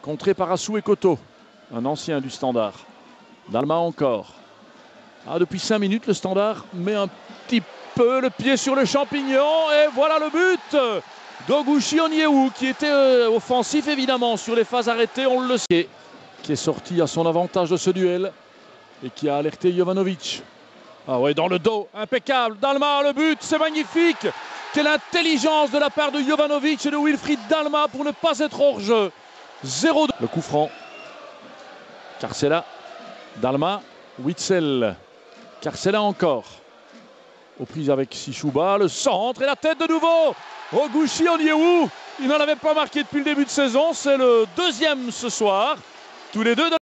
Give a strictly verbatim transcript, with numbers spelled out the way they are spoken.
contré par Assou Ekoto, un ancien du Standard. Dalma encore. Ah, depuis cinq minutes, le Standard met un petit peu le pied sur le champignon. Et voilà le but d'Oguchi Onyewu, qui était euh, offensif évidemment sur les phases arrêtées, on le sait. Qui est sorti à son avantage de ce duel et qui a alerté Jovanovic. Ah ouais, dans le dos, impeccable. Dalma, le but, c'est magnifique. Quelle intelligence de la part de Jovanovic et de Wilfried Dalma pour ne pas être hors jeu. zéro deux. Le coup franc. Carcella, Dalma, Witsel. Carcella encore. Aux prises avec Sishuba, le centre et la tête de nouveau. Oguchi Onyewu. Il n'en avait pas marqué depuis le début de saison. C'est le deuxième ce soir. Tous les deux.